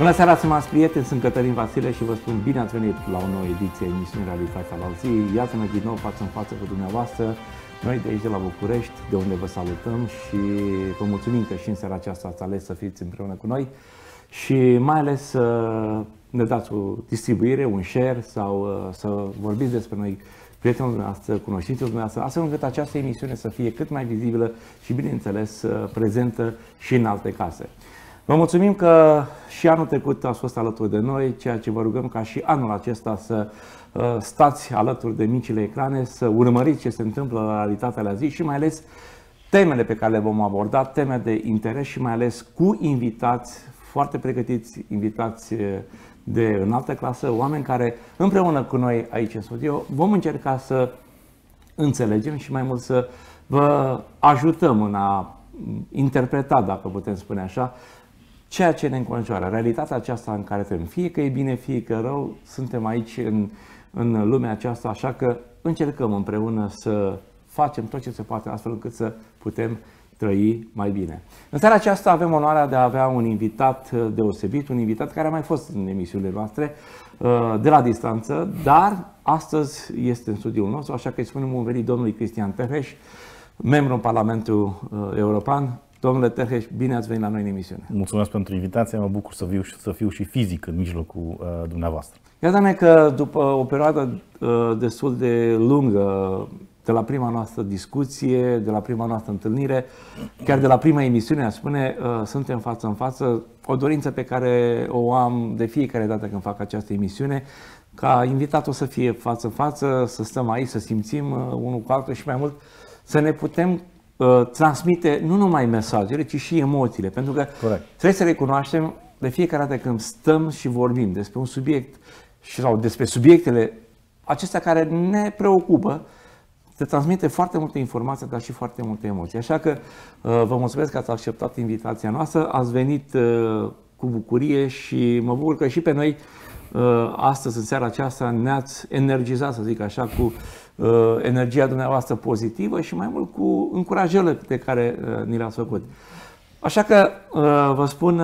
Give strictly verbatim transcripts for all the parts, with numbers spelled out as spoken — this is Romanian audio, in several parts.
Bună seara, stimați prieteni, sunt Cătălin Vasile și vă spun bine ați venit la o nouă ediție a emisiunii Realitatea la zi. Iată-ne din nou față în față cu dumneavoastră, noi de aici de la București, de unde vă salutăm și vă mulțumim că și în seara aceasta ați ales să fiți împreună cu noi și mai ales să ne dați o distribuire, un share sau să vorbiți despre noi prietenul dumneavoastră, cunoștințele dumneavoastră, astfel încât această emisiune să fie cât mai vizibilă și, bineînțeles, prezentă și în alte case. Vă mulțumim că și anul trecut ați fost alături de noi, ceea ce vă rugăm ca și anul acesta să stați alături de micile ecrane, să urmăriți ce se întâmplă la Realitatea la zi și mai ales temele pe care le vom aborda, teme de interes și mai ales cu invitați foarte pregătiți, invitați de înaltă clasă, oameni care împreună cu noi aici în studio vom încerca să înțelegem și mai mult să vă ajutăm în a interpreta, dacă putem spune așa, ceea ce ne înconjoară, realitatea aceasta în care trăim. Fie că e bine, fie că rău, suntem aici în, în lumea aceasta, așa că încercăm împreună să facem tot ce se poate astfel încât să putem trăi mai bine. În seara aceasta avem onoarea de a avea un invitat deosebit, un invitat care a mai fost în emisiunile noastre de la distanță, dar astăzi este în studioul nostru, așa că îi spunem bun venit domnului Cristian Terheș, membru în Parlamentul European. Domnule Terheș, bine ați venit la noi în emisiune. Mulțumesc pentru invitație, mă bucur să fiu, să fiu și fizic în mijlocul uh, dumneavoastră. Iată-ne că după o perioadă uh, destul de lungă, de la prima noastră discuție, de la prima noastră întâlnire, chiar de la prima emisiune, aș spune, uh, suntem față în față, o dorință pe care o am de fiecare dată când fac această emisiune, ca invitatul să fie față în față, să stăm aici, să simțim uh, unul cu altul și mai mult să ne putem transmite nu numai mesajele, ci și emoțiile. Pentru că Corect. Trebuie să recunoaștem de fiecare dată când stăm și vorbim despre un subiect sau despre subiectele acestea care ne preocupă, se transmite foarte multe informații, dar și foarte multe emoții. Așa că vă mulțumesc că ați acceptat invitația noastră, ați venit cu bucurie și mă bucur că și pe noi astăzi, în seara aceasta, ne-ați energizat, să zic așa, cu energia dumneavoastră pozitivă și mai mult cu încurajările pe care ni le-ați făcut. Așa că vă spun,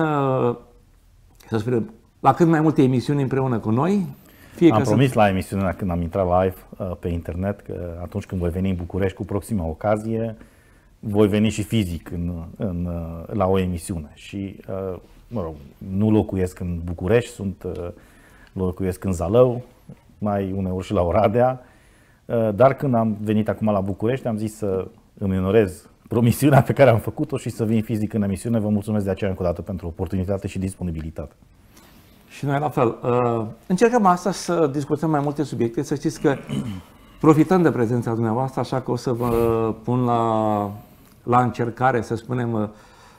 să spunem, la cât mai multe emisiuni împreună cu noi. Fie am promis sunt... la emisiunea când am intrat live pe internet că atunci când voi veni în București cu proxima ocazie, voi veni și fizic în, în, la o emisiune. Și, mă rog, nu locuiesc în București, sunt, locuiesc în Zalău, mai uneori și la Oradea. Dar când am venit acum la București, am zis să îmi onorez promisiunea pe care am făcut-o și să vin fizic în emisiune. Vă mulțumesc de aceea încă o dată pentru oportunitate și disponibilitate. Și noi la fel. Încercăm astăzi să discutăm mai multe subiecte. Să știți că profităm de prezența dumneavoastră, așa că o să vă pun la, la încercare, să spunem,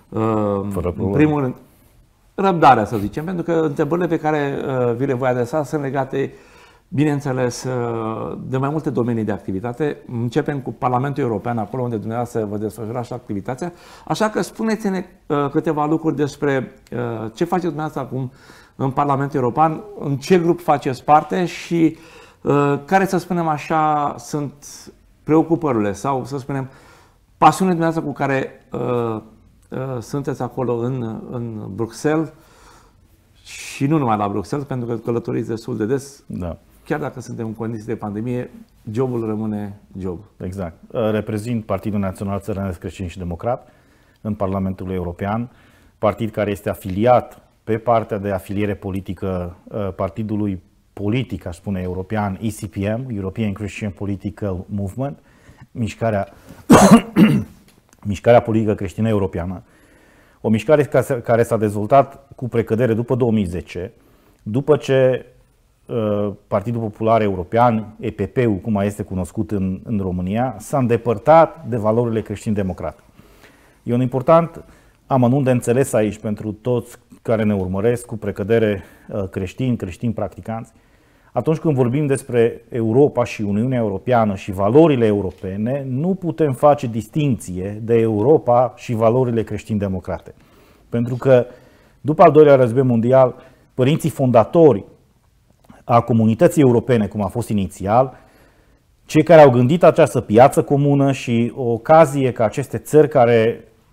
în primul rând, răbdarea, să zicem, pentru că întrebările pe care vi le voi adresa sunt legate, bineînțeles, de mai multe domenii de activitate. Începem cu Parlamentul European, acolo unde dumneavoastră vă desfășurați activitatea. Așa că spuneți-ne câteva lucruri despre ce faceți dumneavoastră acum în Parlamentul European, în ce grup faceți parte și care, să spunem așa, sunt preocupările sau, să spunem, pasiunile dumneavoastră cu care sunteți acolo în, în Bruxelles și nu numai la Bruxelles, pentru că călătoriți destul de des. Da. Chiar dacă suntem în condiții de pandemie, jobul rămâne job. Exact. Reprezint Partidul Național Țărănesc Creștin și Democrat în Parlamentul European, partid care este afiliat pe partea de afiliere politică partidului politic, aș spune, european E C P M, European Christian Political Movement, mișcarea, mișcarea politică creștină europeană. O mișcare care s-a dezvoltat cu precădere după două mii zece, după ce Partidul Popular European, E P P-ul, cum mai este cunoscut în, în România, s-a îndepărtat de valorile creștin-democrate. E un important amănunt de înțeles aici pentru toți care ne urmăresc cu precădere creștini, creștini practicanți. Atunci când vorbim despre Europa și Uniunea Europeană și valorile europene, nu putem face distinție de Europa și valorile creștin-democrate. Pentru că după al doilea război mondial, părinții fondatori a comunității europene, cum a fost inițial, cei care au gândit această piață comună și o ocazie ca aceste țări care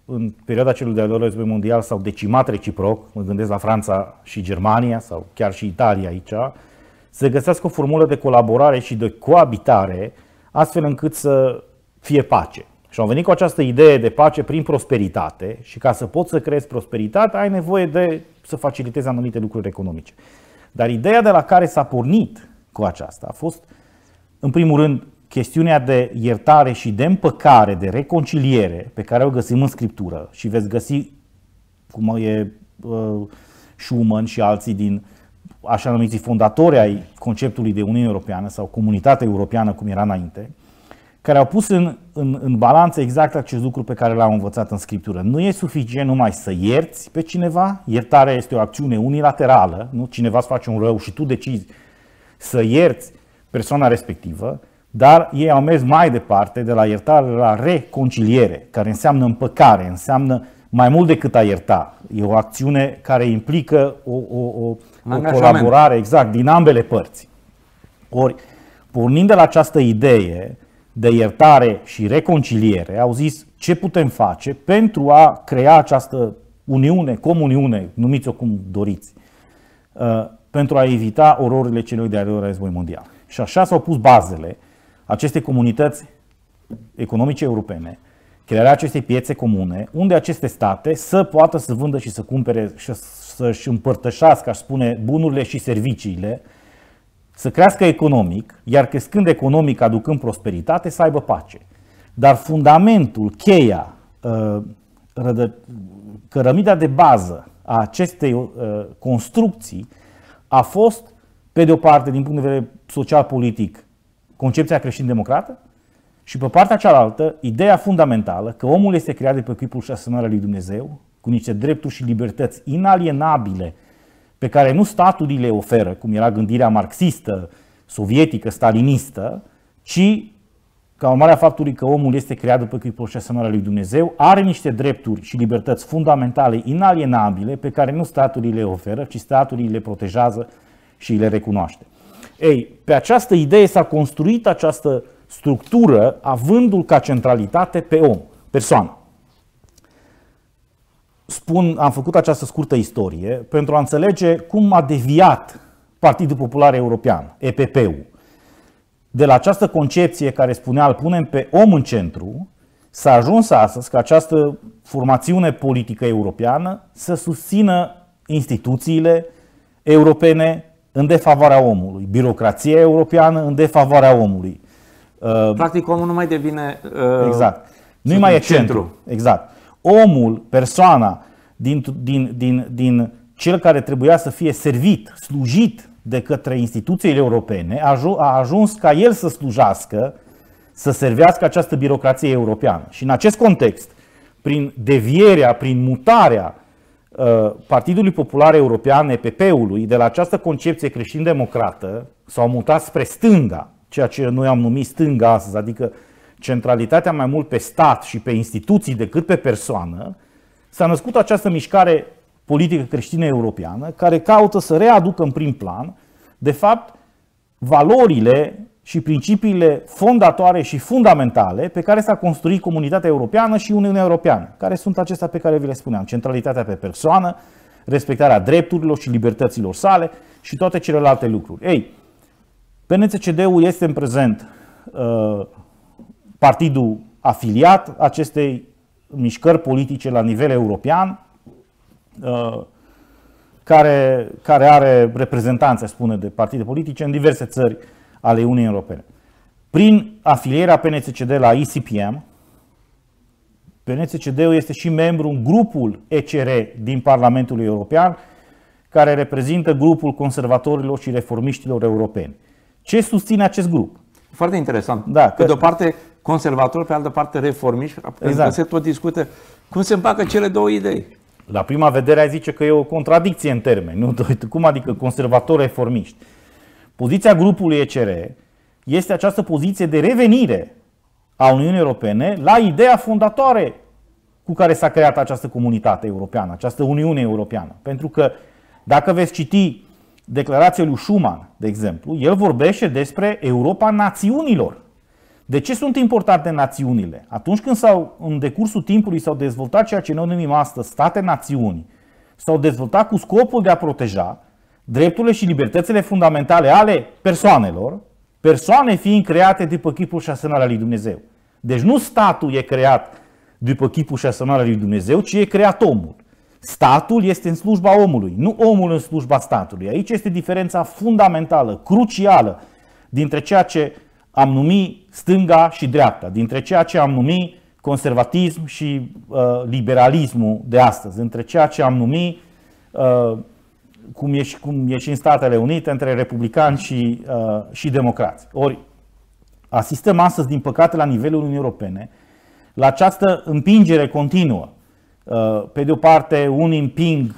în perioada celui de-al doilea război mondial s-au decimat reciproc, mă gândesc la Franța și Germania sau chiar și Italia aici, să găsească o formulă de colaborare și de coabitare astfel încât să fie pace. Și au venit cu această idee de pace prin prosperitate și ca să poți să creezi prosperitate ai nevoie de să facilitezi anumite lucruri economice. Dar ideea de la care s-a pornit cu aceasta a fost, în primul rând, chestiunea de iertare și de împăcare, de reconciliere pe care o găsim în Scriptură și veți găsi, cum e uh, Schuman și alții din așa numiți fondatori ai conceptului de Uniune Europeană sau Comunitate Europeană, cum era înainte, care au pus în, în, în balanță exact acest lucru pe care l-am învățat în Scriptură. Nu e suficient numai să ierți pe cineva, iertarea este o acțiune unilaterală, nu? Cineva îți face un rău și tu decizi să ierți persoana respectivă, dar ei au mers mai departe de la iertare la reconciliere, care înseamnă împăcare, înseamnă mai mult decât a ierta. E o acțiune care implică o, o, o, o colaborare exact din ambele părți. Ori, pornind de la această idee de iertare și reconciliere, au zis ce putem face pentru a crea această uniune, comuniune, numiți-o cum doriți, pentru a evita ororile celui de-al doilea război mondial. Și așa s-au pus bazele acestei comunități economice europene, crearea acestei piețe comune, unde aceste state să poată să vândă și să cumpere și să-și împărtășească, aș spune, bunurile și serviciile, să crească economic, iar crescând economic, aducând prosperitate, să aibă pace. Dar fundamentul, cheia, cărămida de bază a acestei construcții a fost, pe de o parte, din punct de vedere social-politic, concepția creștin-democrată și pe partea cealaltă, ideea fundamentală că omul este creat de pe chipul și asemănarea lui Dumnezeu, cu niște drepturi și libertăți inalienabile pe care nu staturile le oferă, cum era gândirea marxistă, sovietică, stalinistă, ci, ca urmare a faptului că omul este creat după chipul și asemănarea lui Dumnezeu, are niște drepturi și libertăți fundamentale inalienabile pe care nu staturile le oferă, ci staturile le protejează și le recunoaște. Ei, pe această idee s-a construit această structură, avându-l ca centralitate pe om, persoană. Spun, am făcut această scurtă istorie pentru a înțelege cum a deviat Partidul Popular European, E P P-ul, de la această concepție care spunea îl punem pe om în centru, s-a ajuns astăzi ca această formațiune politică europeană să susțină instituțiile europene în defavoarea omului, birocrația europeană în defavoarea omului. Practic omul nu mai devine uh, exact. Nu mai e centru. centru. Exact. Omul, persoana, din, din, din, din cel care trebuia să fie servit, slujit de către instituțiile europene, a ajuns ca el să slujească, să servească această birocrație europeană. Și în acest context, prin devierea, prin mutarea Partidului Popular European, E P P-ului, de la această concepție creștin-democrată, s-au mutat spre stânga, ceea ce noi am numit stânga astăzi, adică centralitatea mai mult pe stat și pe instituții decât pe persoană, s-a născut această mișcare politică creștină europeană care caută să readucă în prim plan, de fapt, valorile și principiile fondatoare și fundamentale pe care s-a construit comunitatea europeană și Uniunea Europeană, care sunt acestea pe care vi le spuneam: centralitatea pe persoană, respectarea drepturilor și libertăților sale și toate celelalte lucruri. Ei, P N C C D-ul este în prezent uh, partidul afiliat acestei mișcări politice la nivel european, uh, care, care are reprezentanțe, spune, de partide politice în diverse țări ale Uniunii Europene. Prin afilierea P N C C D la I C P M, P N C C D-ul este și membru în grupul E C R din Parlamentul European, care reprezintă grupul conservatorilor și reformiștilor europeni. Ce susține acest grup? Foarte interesant. Da, pe de o parte conservatori, pe altă parte reformiști, pentru că se tot discută cum se împacă cele două idei. La prima vedere ai zice că e o contradicție în termeni. Nu? Cum adică conservatori reformiști? Poziția grupului E C R este această poziție de revenire a Uniunii Europene la ideea fondatoare cu care s-a creat această comunitate europeană, această Uniune Europeană. Pentru că dacă veți citi declarația lui Schuman, de exemplu, el vorbește despre Europa națiunilor. De ce sunt importante națiunile? Atunci când s-au, în decursul timpului s-au dezvoltat ceea ce noi numim astăzi state-națiuni, s-au dezvoltat cu scopul de a proteja drepturile și libertățile fundamentale ale persoanelor, persoane fiind create după chipul și asemănarea lui Dumnezeu. Deci nu statul e creat după chipul și asemănarea lui Dumnezeu, ci e creat omul. Statul este în slujba omului, nu omul în slujba statului. Aici este diferența fundamentală, crucială, dintre ceea ce am numit stânga și dreapta, dintre ceea ce am numit conservatism și uh, liberalismul de astăzi, între ceea ce am numit, uh, cum, e și, cum e și în Statele Unite, între republicani și, uh, și democrați. Ori asistăm astăzi, din păcate, la nivelul Uniunii Europene, la această împingere continuă. Uh, pe de o parte, unii împing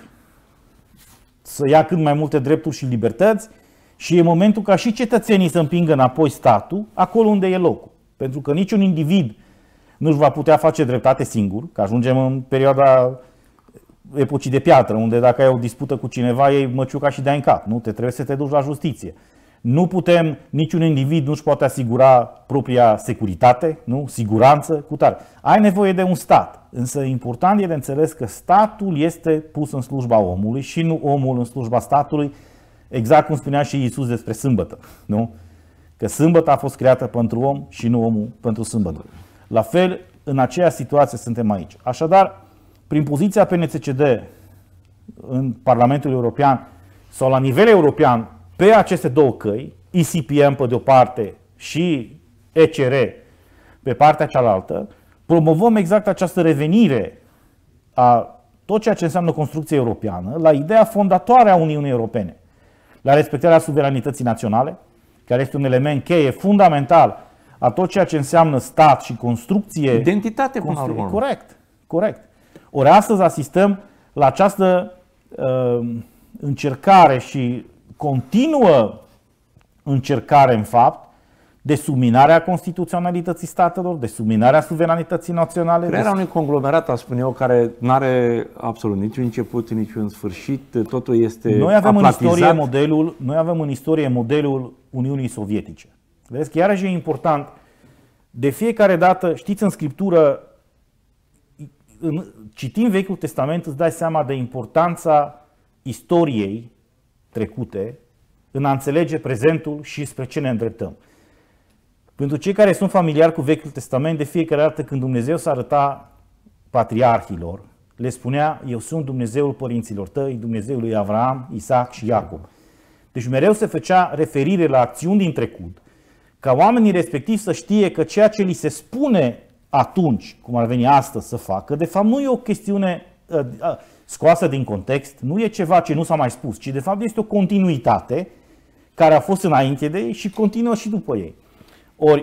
să ia cât mai multe drepturi și libertăți, și e momentul ca și cetățenii să împingă înapoi statul acolo unde e locul. Pentru că niciun individ nu-și va putea face dreptate singur, că ajungem în perioada epocii de piatră, unde dacă ai o dispută cu cineva, ei măciuca și dai în cap. Nu? Te trebuie să te duci la justiție. Nu putem, niciun individ nu-și poate asigura propria securitate, nu? Siguranță, cu tare. Ai nevoie de un stat, însă important e de înțeles că statul este pus în slujba omului și nu omul în slujba statului, exact cum spunea și Iisus despre sâmbătă, nu? Că sâmbătă a fost creată pentru om și nu omul pentru sâmbătă. La fel, în aceeași situație suntem aici. Așadar, prin poziția P N C C D în Parlamentul European sau la nivel european pe aceste două căi, I C P M pe de o parte și E C R pe partea cealaltă, promovăm exact această revenire a tot ceea ce înseamnă construcție europeană la ideea fondatoare a Uniunii Europene, la respectarea suveranității naționale, care este un element cheie fundamental a tot ceea ce înseamnă stat și construcție. Identitate, până la urmă. Corect, corect. Ori astăzi asistăm la această uh, încercare și continuă încercare, în fapt, de subminarea constituționalității statelor, de subminarea suveranității naționale. Crearea unui conglomerat, aș spune eu, care nu are absolut niciun început, niciun sfârșit, totul este noi avem aplatizat. în istorie modelul, noi avem în istorie modelul Uniunii Sovietice. Vedeți că iarăși e important, de fiecare dată, știți, în Scriptură, în, citind Vechiul Testament, îți dai seama de importanța istoriei trecute în a înțelege prezentul și spre ce ne îndreptăm. Pentru cei care sunt familiari cu Vechiul Testament, de fiecare dată când Dumnezeu s-a arătat patriarhilor, le spunea: eu sunt Dumnezeul părinților tăi, Dumnezeul lui Avraam, Isaac și Iacob. Deci mereu se făcea referire la acțiuni din trecut, ca oamenii respectivi să știe că ceea ce li se spune atunci, cum ar veni astăzi să facă, de fapt nu e o chestiune uh, uh, scoasă din context, nu e ceva ce nu s-a mai spus, ci de fapt este o continuitate care a fost înainte de ei și continuă și după ei. Ori,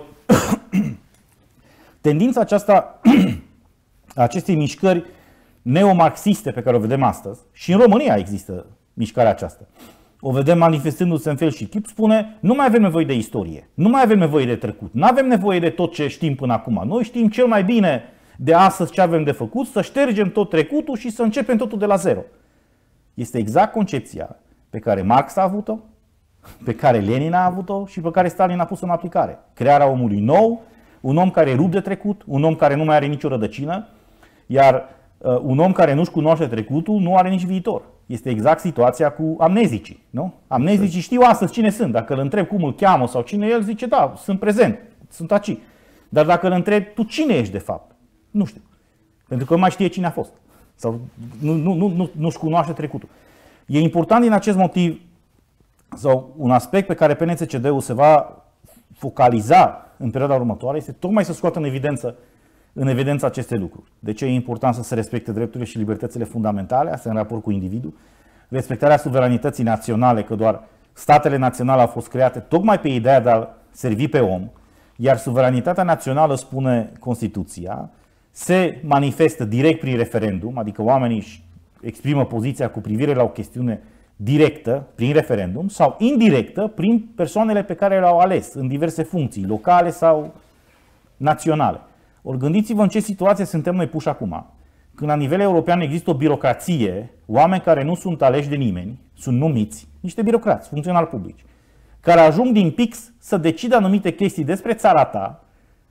tendința aceasta, acestei mișcări neomarxiste pe care o vedem astăzi, și în România există mișcarea aceasta, o vedem manifestându-se în fel și chip, spune: nu mai avem nevoie de istorie, nu mai avem nevoie de trecut, nu avem nevoie de tot ce știm până acum. Noi știm cel mai bine de astăzi ce avem de făcut, să ștergem tot trecutul și să începem totul de la zero. Este exact concepția pe care Marx a avut-o, pe care Lenin a avut-o și pe care Stalin a pus în aplicare. Crearea omului nou, un om care rup de trecut, un om care nu mai are nicio rădăcină, iar uh, un om care nu-și cunoaște trecutul nu are nici viitor. Este exact situația cu amnezicii. Nu? Amnezicii știu astăzi cine sunt. Dacă îl întreb cum îl cheamă sau cine e el, zice: da, sunt prezent, sunt aici. Dar dacă îl întreb: tu cine ești de fapt? Nu știu. Pentru că nu mai știe cine a fost. Sau nu, nu, nu, nu, nu-și cunoaște trecutul. E important din acest motiv, sau un aspect pe care P N C C D-ul se va focaliza în perioada următoare, este tocmai să scoată în evidență, în evidență aceste lucruri. De ce e important să se respecte drepturile și libertățile fundamentale, astea în raport cu individul, respectarea suveranității naționale, că doar statele naționale au fost create tocmai pe ideea de a servi pe om, iar suveranitatea națională, spune Constituția, se manifestă direct prin referendum, adică oamenii își exprimă poziția cu privire la o chestiune directă, prin referendum, sau indirectă, prin persoanele pe care le-au ales în diverse funcții, locale sau naționale. Ori gândiți-vă în ce situație suntem noi puși acum, când la nivel european există o birocrație, oameni care nu sunt aleși de nimeni, sunt numiți, niște birocrați, funcționari publici, care ajung din pix să decidă anumite chestii despre țara ta,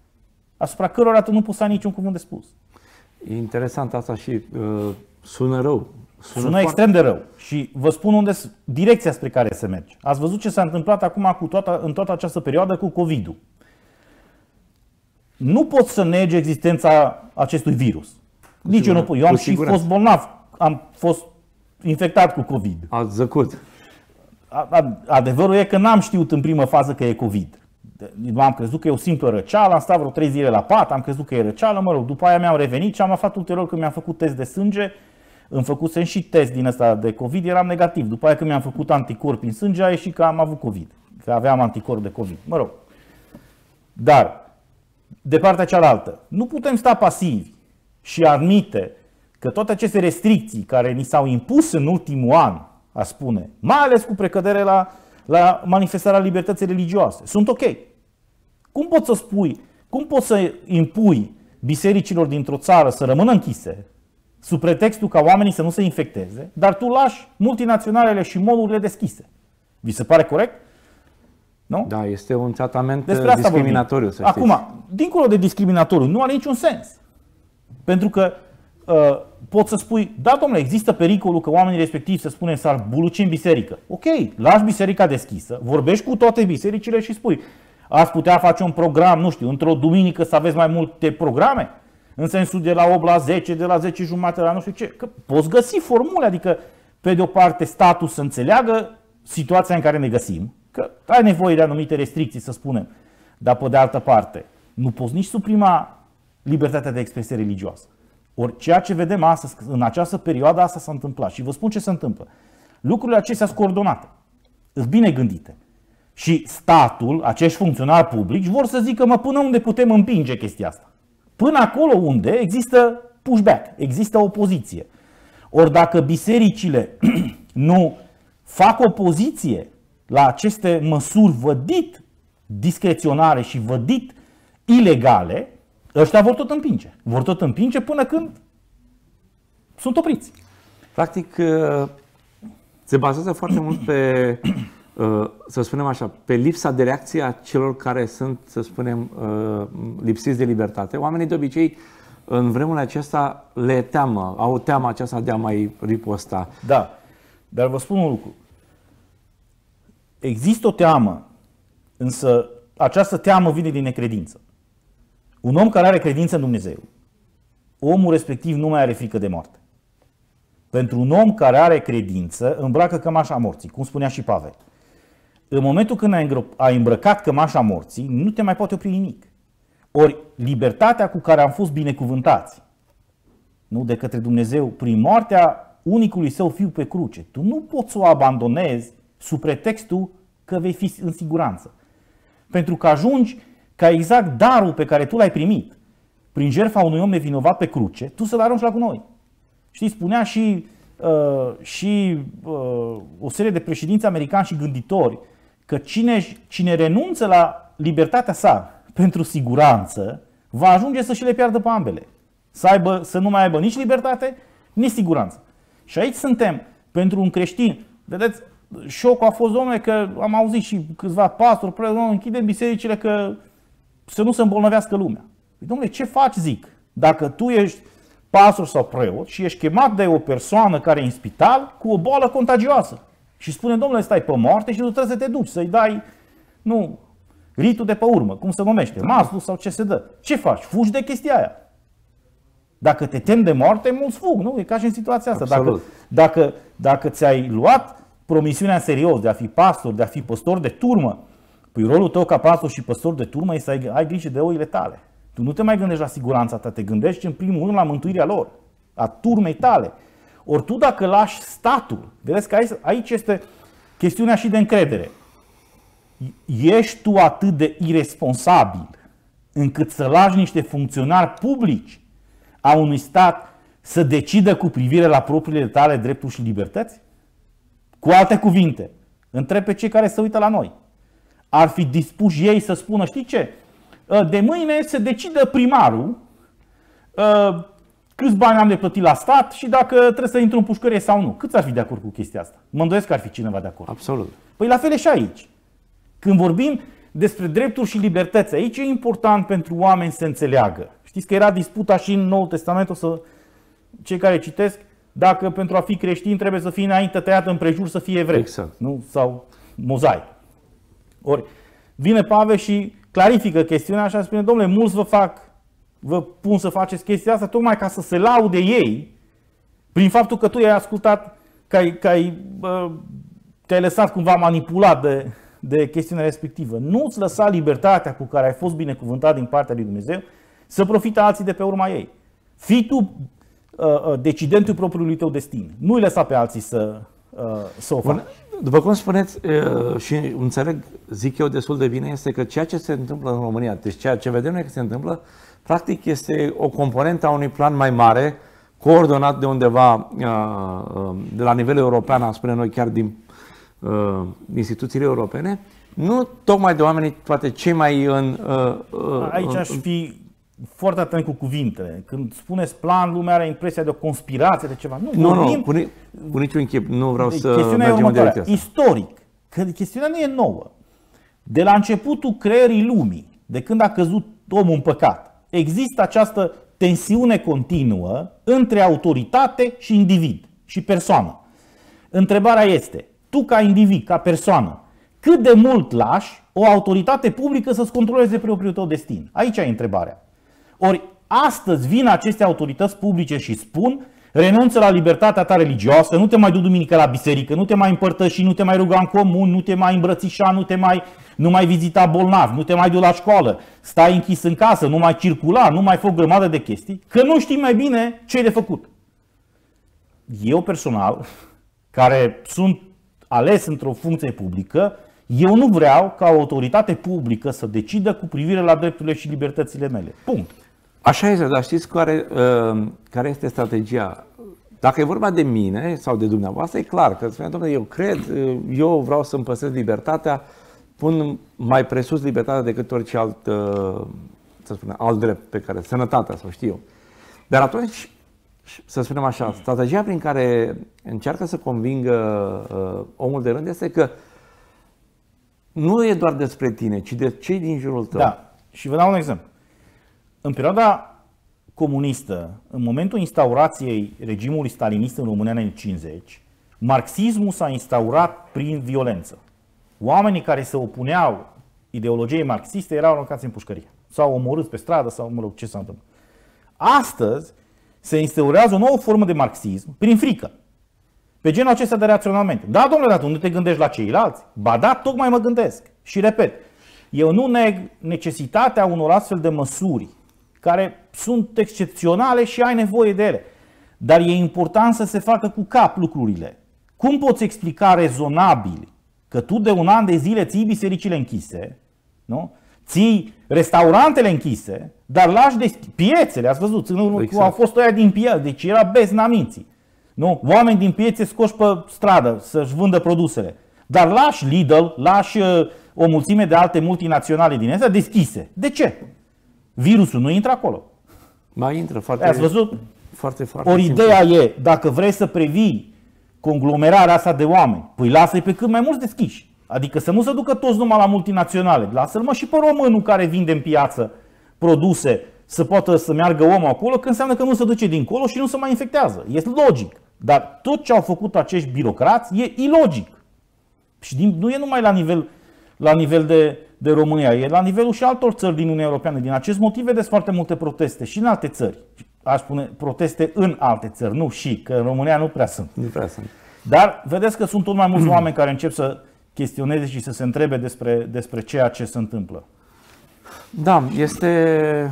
asupra cărora tu nu poți să ai niciun cuvânt de spus. E interesant asta și uh, sună rău. Sună, sună extrem de rău și vă spun unde direcția spre care se merge. Ați văzut ce s-a întâmplat acum cu toată, în toată această perioadă cu COVID-ul. Nu pot să nege existența acestui virus. Nici eu nu pot. Eu am și fost bolnav, am fost infectat cu COVID. Ați zăcut. Adevărul e că n-am știut în primă fază că e COVID. Am crezut că e o simplă răceală, am stat vreo trei zile la pat, am crezut că e răceală, mă rog, după aia mi-am revenit și am aflat ulterior că mi-am făcut test de sânge, îmi făcusem și test din ăsta de COVID, eram negativ. După aia când mi-am făcut anticorpi în sânge, a ieșit că am avut COVID, că aveam anticorp de COVID, mă rog. Dar, de partea cealaltă, nu putem sta pasivi și admite că toate aceste restricții care ni s-au impus în ultimul an, a spune, mai ales cu precădere la, la manifestarea libertății religioase, sunt ok. Cum poți să spui, cum poți să impui bisericilor dintr-o țară să rămână închise, sub pretextul ca oamenii să nu se infecteze, dar tu lași multinaționalele și mall-urile deschise? Vi se pare corect? Nu? Da, este un tratament discriminatoriu, să știți. Acum, dincolo de discriminatoriu, nu are niciun sens. Pentru că uh, poți să spui, da, domnule, există pericolul că oamenii respectivi, să spunem, s-ar buluci în biserică. Ok, lași biserica deschisă, vorbești cu toate bisericile și spui, ați putea face un program, nu știu, într-o duminică să aveți mai multe programe? În sensul de la opt la zece, de la zece jumate la nu știu ce. Că poți găsi formule, adică pe de o parte statul să înțeleagă situația în care ne găsim, că ai nevoie de anumite restricții, să spunem, dar pe de altă parte nu poți nici suprima libertatea de expresie religioasă. Ori ceea ce vedem astăzi, în această perioadă, asta s-a întâmplat. Și vă spun ce se întâmplă. Lucrurile acestea sunt coordonate, sunt bine gândite. Și statul, acești funcționari publici, vor să zică, mă, până unde putem împinge chestia asta. Până acolo unde există pushback, există opoziție. Ori dacă bisericile nu fac opoziție la aceste măsuri vădit discreționare și vădit ilegale, ăștia vor tot împinge. Vor tot împinge până când sunt opriți. Practic, se bazează foarte mult pe, să spunem așa, pe lipsa de reacție a celor care sunt, să spunem, lipsiți de libertate. Oamenii de obicei, în vremurile acestea, le teamă, au teama aceasta de a mai riposta. Da, dar vă spun un lucru. Există o teamă, însă această teamă vine din necredință. Un om care are credință în Dumnezeu, omul respectiv nu mai are frică de moarte. Pentru un om care are credință, îmbracă cămașa morții, cum spunea și Pavel. În momentul când ai îmbrăcat cămașa morții, nu te mai poate opri nimic. Ori libertatea cu care am fost binecuvântați, nu de către Dumnezeu, prin moartea unicului său fiu pe cruce, tu nu poți să o abandonezi sub pretextul că vei fi în siguranță. Pentru că ajungi ca exact darul pe care tu l-ai primit prin jertfa unui om nevinovat pe cruce, tu să-l arunci la gunoi. Știi, spunea și, uh, și uh, o serie de președinți americani și gânditori că cine, cine renunță la libertatea sa pentru siguranță va ajunge să și le piardă pe ambele. Să, aibă, să nu mai aibă nici libertate, nici siguranță. Și aici suntem pentru un creștin. Vedeți, șocul a fost, domnule, că am auzit și câțiva pastori, domnule, închidem bisericile că să nu se îmbolnăvească lumea. Păi, domnule, ce faci, zic? Dacă tu ești pastor sau preot și ești chemat de o persoană care e în spital cu o boală contagioasă și spune, domnule, stai pe moarte și tu trebuie să te duci, să-i dai, nu, ritul de pe urmă, cum se numește, masul sau ce se dă. Ce faci? Fugi de chestia aia. Dacă te temi de moarte, mulți fug, nu? E ca și în situația asta. Dacă, dacă, dacă ți-ai luat promisiunea în serios de a fi pastor, de a fi păstor de turmă, păi rolul tău ca pastor și păstor de turmă este să ai, ai grijă de oile tale. Tu nu te mai gândești la siguranța ta, te gândești în primul rând la mântuirea lor, a turmei tale. Ori tu dacă lași statul, vedeți că aici, aici este chestiunea și de încredere. Ești tu atât de iresponsabil încât să lași niște funcționari publici a unui stat să decidă cu privire la propriile tale drepturi și libertăți? Cu alte cuvinte, întreb pe cei care se uită la noi. Ar fi dispuși ei să spună, știi ce? De mâine se decide primarul câți bani am de plătit la stat și dacă trebuie să intru în pușcărie sau nu. Câți ar fi de acord cu chestia asta? Mă îndoiesc că ar fi cineva de acord. Absolut. Păi la fel e și aici. Când vorbim despre drepturi și libertăți. Aici e important pentru oameni să înțeleagă. Știți că era disputa și în Noul Testament, o să, cei care citesc, dacă pentru a fi creștin trebuie să fie înainte tăiat împrejur să fie evreu. Exact. Nu? Sau mozaic. Ori vine Pavel și clarifică chestiunea așa, spune, domnule, mulți vă fac, vă pun să faceți chestia asta tocmai ca să se laude ei prin faptul că tu i-ai ascultat, că ai, că ai, bă, te-ai lăsat cumva manipulat de, de chestiunea respectivă. Nu-ți lăsa libertatea cu care ai fost binecuvântat din partea lui Dumnezeu să profite alții de pe urma ei. Fii tu uh, decidentul propriului tău destin. Nu-i lăsa pe alții să, uh, să o facă. După cum spuneți uh, și înțeleg, zic eu destul de bine, este că ceea ce se întâmplă în România, deci ceea ce vedem noi că se întâmplă, practic este o componentă a unui plan mai mare, coordonat de undeva, de la nivel european, am spune noi chiar din instituțiile europene, nu tocmai de oamenii, toate cei mai în... Aici aș fi foarte atent cu cuvintele. Când spuneți plan, lumea are impresia de o conspirație, de ceva. Nu, nu, nu cu, ni, cu niciun chip, nu vreau de, să mergem în direcția asta. Istoric, că chestiunea nu e nouă. De la începutul creării lumii, de când a căzut omul în păcat, există această tensiune continuă între autoritate și individ și persoană. Întrebarea este, tu ca individ, ca persoană, cât de mult lași o autoritate publică să-ți controleze propriul tău destin? Aici e întrebarea. Ori astăzi vin aceste autorități publice și spun, renunță la libertatea ta religioasă, nu te mai du duminică la biserică, nu te mai împărtăși, nu te mai ruga în comun, nu te mai îmbrățișa, nu te mai, nu mai vizita bolnavi, nu te mai du la școală, stai închis în casă, nu mai circula, nu mai fă o grămadă de chestii, că nu știi mai bine ce e de făcut. Eu personal, care sunt ales într-o funcție publică, eu nu vreau ca o autoritate publică să decidă cu privire la drepturile și libertățile mele. Punct. Așa este, dar știți care, uh, care este strategia? Dacă e vorba de mine sau de dumneavoastră, e clar că spune, domnule, eu cred, eu vreau să-mi păstrez libertatea, pun mai presus libertatea decât orice alt, uh, să spunem, alt drept pe care, sănătatea, sau știu eu. Dar atunci, să spunem așa, strategia prin care încearcă să convingă uh, omul de rând este că nu e doar despre tine, ci de cei din jurul tău. Da, și vă dau un exemplu. În perioada comunistă, în momentul instaurației regimului stalinist în România în anii cincizeci, marxismul s-a instaurat prin violență. Oamenii care se opuneau ideologiei marxiste erau aruncați în pușcărie. Sau omorâți pe stradă, sau mă rog, ce s-a întâmplat. Astăzi se instaurează o nouă formă de marxism prin frică. Pe genul acesta de raționamente. Da, domnule, dar tu nu te gândești la ceilalți? Ba da, tocmai mă gândesc. Și repet, eu nu neg necesitatea unor astfel de măsuri care sunt excepționale și ai nevoie de ele. Dar e important să se facă cu cap lucrurile. Cum poți explica rezonabil că tu de un an de zile ții bisericile închise, nu? Ții restaurantele închise, dar lași de piețele, ați văzut, exact. Au fost ăia din piață, deci era bezna minții. Nu? Oameni din piețe scoși pe stradă să-și vândă produsele. Dar lași Lidl, lași o mulțime de alte multinaționale din astea deschise. De ce? Virusul nu intră acolo. Mai intră foarte... Ați văzut? Foarte, foarte Ori simplu. ideea e, dacă vrei să previi conglomerarea asta de oameni, păi lasă-i pe cât mai mulți deschiși. Adică să nu se ducă toți numai la multinaționale. Lasă-l mă și pe românul care vinde în piață produse să poată să meargă omul acolo, că înseamnă că nu se duce dincolo și nu se mai infectează. Este logic. Dar tot ce au făcut acești birocrați e ilogic. Și din, nu e numai la nivel, la nivel de, de România, e la nivelul și altor țări din Uniunea Europeană. Din acest motiv vedeți foarte multe proteste și în alte țări. Aș spune proteste în alte țări, nu și, că în România nu prea sunt. Nu prea sunt. Dar vedeți că sunt tot mai mulți oameni care încep să chestioneze și să se întrebe despre, despre ceea ce se întâmplă. Da, este,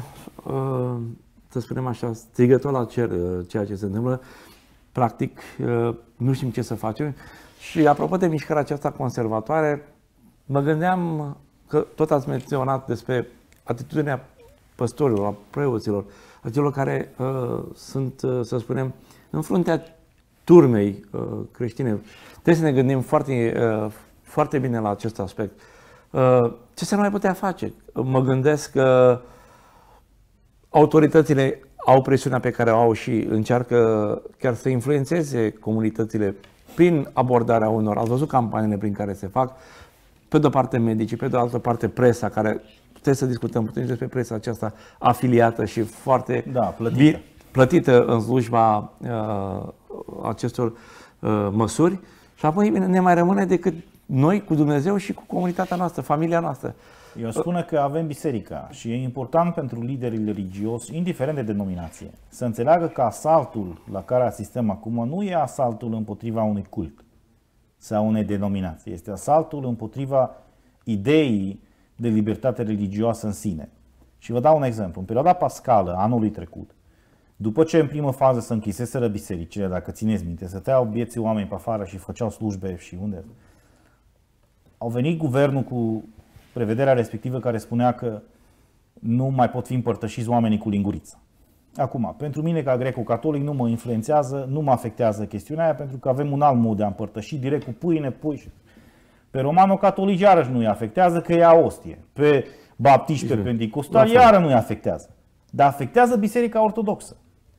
să spunem așa, strigător la cer ceea ce se întâmplă. Practic, nu știm ce să facem. Și apropo de mișcarea aceasta conservatoare, mă gândeam că tot ați menționat despre atitudinea păstorilor, a preoților, a celor care uh, sunt, uh, să spunem, în fruntea turmei uh, creștine. Trebuie să ne gândim foarte, uh, foarte bine la acest aspect. Uh, ce se mai putea face? Mă gândesc că autoritățile au presiunea pe care o au și încearcă chiar să influențeze comunitățile prin abordarea unor. Ați văzut campaniile prin care se fac. pe de o parte medicii, pe de altă parte presa, care putem să discutăm putem despre presa aceasta afiliată și foarte da, plătită. plătită în slujba uh, acestor uh, măsuri. Și apoi ne mai rămâne decât noi cu Dumnezeu și cu comunitatea noastră, familia noastră. Eu spun că avem biserica și e important pentru liderii religioși, indiferent de denominație, să înțeleagă că asaltul la care asistăm acum nu e asaltul împotriva unui cult sau unei denominații, este asaltul împotriva ideii de libertate religioasă în sine. Și vă dau un exemplu. În perioada pascală anului trecut, după ce în primă fază se închiseseră bisericile, dacă țineți minte, stăteau bieții oameni pe afară și făceau slujbe și unde, au venit guvernul cu prevederea respectivă care spunea că nu mai pot fi împărtășiți oamenii cu linguriță. Acum, pentru mine ca greco-catolic nu mă influențează, nu mă afectează chestiunea aia, pentru că avem un alt mod de a împărtăși direct cu pâine, pui. Pe romano-catolici iarăși nu îi afectează că ia ostie. Pe baptiști, pe pentecostali iară nu îi afectează. Dar afectează Biserica Ortodoxă.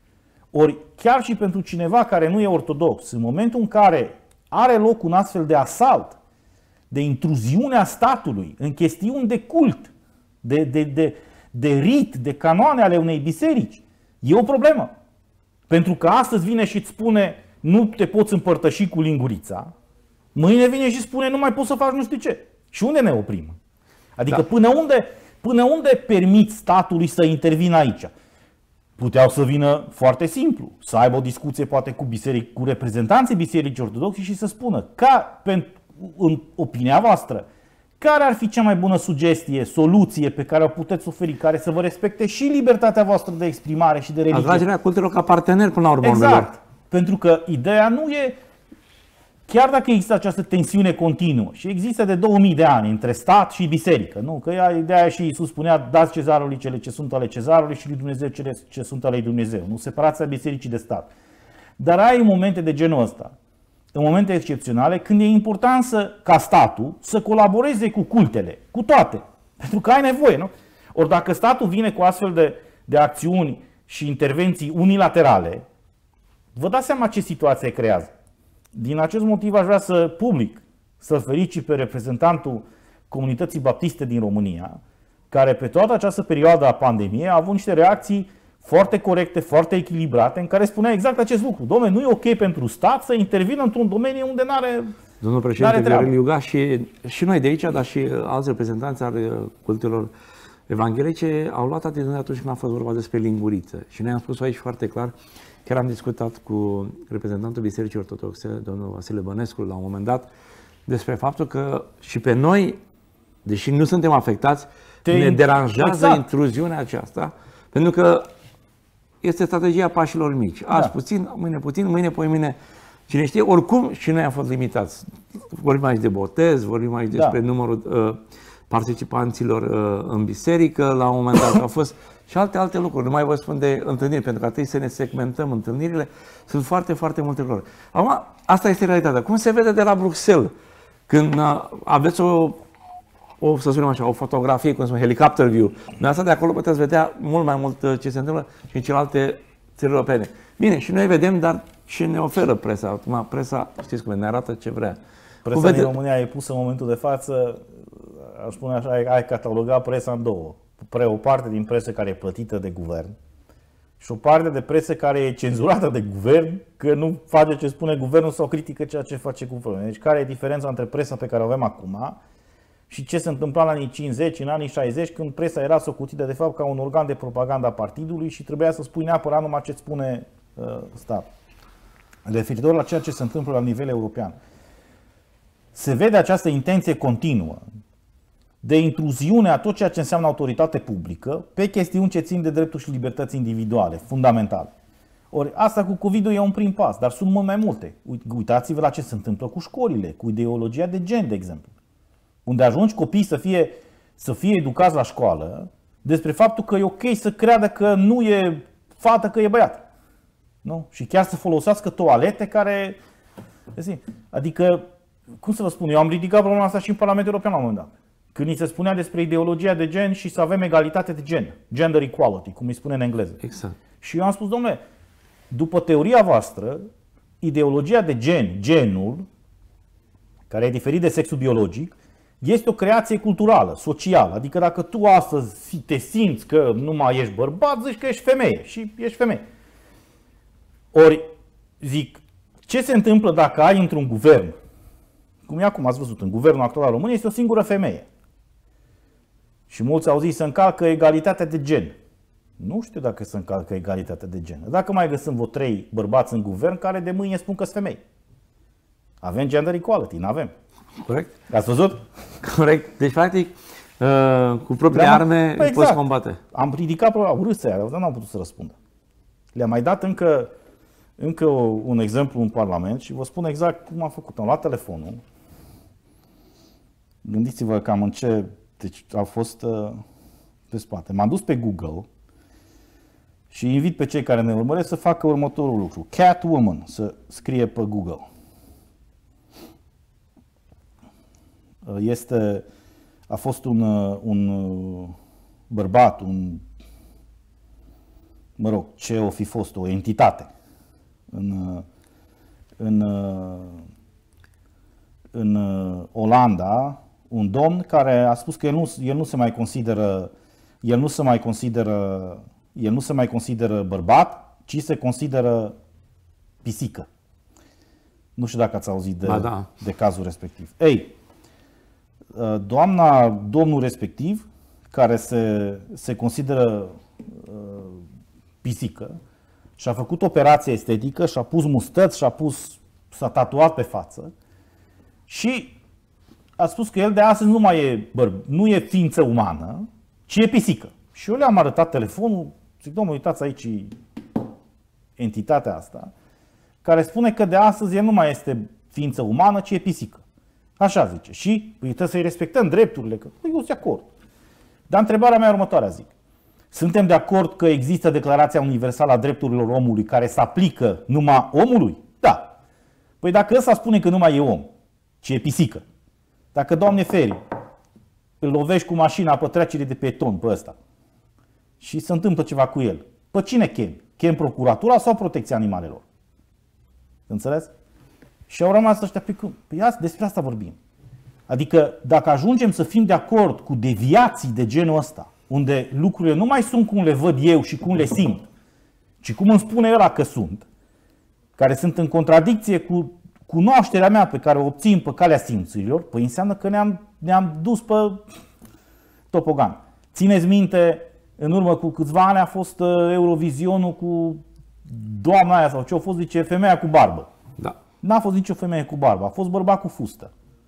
Ori chiar și pentru cineva care nu e ortodox, în momentul în care are loc un astfel de asalt, de intruziune a statului în chestiuni de cult, de, de, de, de rit, de canoane ale unei biserici, e o problemă. Pentru că astăzi vine și îți spune nu te poți împărtăși cu lingurița, mâine vine și spune nu mai poți să faci nu știu ce. Și unde ne oprim? Adică da. până, unde, până unde permit statului să intervină aici? Puteau să vină foarte simplu, să aibă o discuție poate cu biserici, cu reprezentanții Bisericii Ortodoxe și să spună ca pentru în opinia voastră, care ar fi cea mai bună sugestie, soluție pe care o puteți oferi, care să vă respecte și libertatea voastră de exprimare și de religie? Atragerea cultelor ca partener până la urmă. Exact. Pentru că ideea nu e, chiar dacă există această tensiune continuă și există de două mii de ani între stat și biserică, nu? Că ea, ideea și Iisus spunea, dați cezarului cele ce sunt ale cezarului și lui Dumnezeu cele ce sunt ale lui Dumnezeu. Nu separația bisericii de stat. Dar ai momente de genul ăsta, în momente excepționale, când e important să, ca statul să colaboreze cu cultele, cu toate. Pentru că ai nevoie, nu? Ori dacă statul vine cu astfel de, de acțiuni și intervenții unilaterale, vă dați seama ce situație creează. Din acest motiv aș vrea să public, să felicit pe reprezentantul comunității baptiste din România, care pe toată această perioadă a pandemiei a avut niște reacții foarte corecte, foarte echilibrate, în care spunea exact acest lucru. Dom'le, nu e ok pentru stat să intervină într-un domeniu unde n-are. Domnul președinte Viorel Iuga și, și noi de aici, dar și alți reprezentanți ale cultelor evanghelice au luat atitudine atunci când a fost vorba despre linguriță. Și noi am spus aici foarte clar, chiar am discutat cu reprezentantul Bisericii Ortodoxe, domnul Vasile Bănescu, la un moment dat, despre faptul că și pe noi, deși nu suntem afectați, Te ne deranjează exact. intruziunea aceasta, pentru că este strategia pașilor mici. Azi da. puțin, mâine puțin, mâine, poi mâine. Cine știe, oricum și noi am fost limitați. Vorbim aici de botez, vorbim aici despre da. numărul uh, participanților uh, în biserică. La un moment dat au fost și alte, alte lucruri. Nu mai vă spun de întâlniri, pentru că trebuie să ne segmentăm întâlnirile. Sunt foarte, foarte multe lucruri. Acum, asta este realitatea. Cum se vede de la Bruxelles? Când uh, aveți o O, să spunem așa, o fotografie, cum se spune, helicopter view. Noi asta de acolo puteți vedea mult mai mult ce se întâmplă și în celelalte țări europene. Bine, și noi vedem, dar ce ne oferă presa. Acum, presa, știți cum, ne arată ce vrea. Presa din România e pusă în momentul de față, aș spune așa, ai catalogat presa în două. O parte din presă care e plătită de guvern și o parte de presă care e cenzurată de guvern, că nu face ce spune guvernul sau critică ceea ce face guvernul. Deci care e diferența între presa pe care o avem acum și ce se întâmpla în anii cincizeci, în anii șaizeci, când presa era socotită de fapt ca un organ de propaganda a partidului și trebuia să spui neapărat numai ce spune uh, stat. Referitor la ceea ce se întâmplă la nivel european, se vede această intenție continuă de intruziune a tot ceea ce înseamnă autoritate publică pe chestiuni ce țin de drepturi și libertăți individuale, fundamentale. Ori asta cu COVID-ul e un prim pas, dar sunt mult mai multe. Uitați-vă la ce se întâmplă cu școlile, cu ideologia de gen, de exemplu. Unde ajungi copiii să fie, să fie educați la școală despre faptul că e ok să creadă că nu e fată, că e băiat. Nu? Și chiar să folosească toalete care... Adică, cum să vă spun, eu am ridicat problema asta și în Parlamentul European la un moment dat. Când ni se spunea despre ideologia de gen și să avem egalitate de gen. Gender equality, cum îi spune în engleză. Exact. Și eu am spus, domnule, după teoria voastră, ideologia de gen, genul, care e diferit de sexul biologic, Este o creație culturală, socială. Adică dacă tu astăzi te simți că nu mai ești bărbat, zici că ești femeie și ești femeie. Ori, zic, ce se întâmplă dacă ai într-un guvern, cum e acum ați văzut, în guvernul actual al României este o singură femeie. Și mulți au zis să încalcă egalitatea de gen. Nu știu dacă se încalcă egalitatea de gen. Dacă mai găsim vreo trei bărbați în guvern care de mâine spun că sunt femei. Avem gender equality, n-avem. Corect? Ați văzut? Corect. Deci, practic, cu propriile arme păi exact. Poți combate. Am ridicat problema, urâți aia, dar n-am putut să răspundă. Le-am mai dat încă, încă un exemplu în Parlament și vă spun exact cum am făcut. Am luat telefonul. Gândiți-vă cam în ce... Deci au fost pe spate. M-am dus pe Google și invit pe cei care ne urmăresc să facă următorul lucru. Catwoman, să scrie pe Google. Este, a fost un, un bărbat, un, mă rog, ce o fi fost, o entitate în, în, în Olanda, un domn care a spus că el nu, el nu se mai consideră, el nu se mai consideră, el nu se mai consideră bărbat, ci se consideră pisică. Nu știu dacă ați auzit de, da. de cazul respectiv. Ei, doamna, domnul respectiv, care se, se consideră uh, pisică, și-a făcut operație estetică, și-a pus mustăți, și-a pus, s-a tatuat pe față și a spus că el de astăzi nu mai e, bă, nu e ființă umană, ci e pisică. Și eu le-am arătat telefonul, zic, domnule, uitați aici entitatea asta, care spune că de astăzi el nu mai este ființă umană, ci e pisică. Așa zice. Și trebuie să-i respectăm drepturile, că eu sunt de acord. Dar întrebarea mea următoarea, zic. Suntem de acord că există Declarația Universală a Drepturilor Omului care se aplică numai omului? Da. Păi dacă ăsta spune că nu mai e om, ci e pisică, dacă, Doamne feri, îl lovești cu mașina pe trecerii de pieton pe ăsta și se întâmplă ceva cu el, pe cine chem? Chem procuratura sau protecția animalelor? Înțeles? Și au rămas ăștia pe cum? Păi azi, despre asta vorbim. Adică dacă ajungem să fim de acord cu deviații de genul ăsta, unde lucrurile nu mai sunt cum le văd eu și cum le simt, ci cum îmi spune ăla că sunt, care sunt în contradicție cu cunoașterea mea pe care o obțin pe calea simțurilor, păi înseamnă că ne-am, ne-am dus pe topogan. Țineți minte, în urmă cu câțiva ani a fost Eurovizionul cu doamna aia sau ce a fost, zice, femeia cu barbă. Da. N-a fost nicio femeie cu barbă, a fost bărbat cu fustă.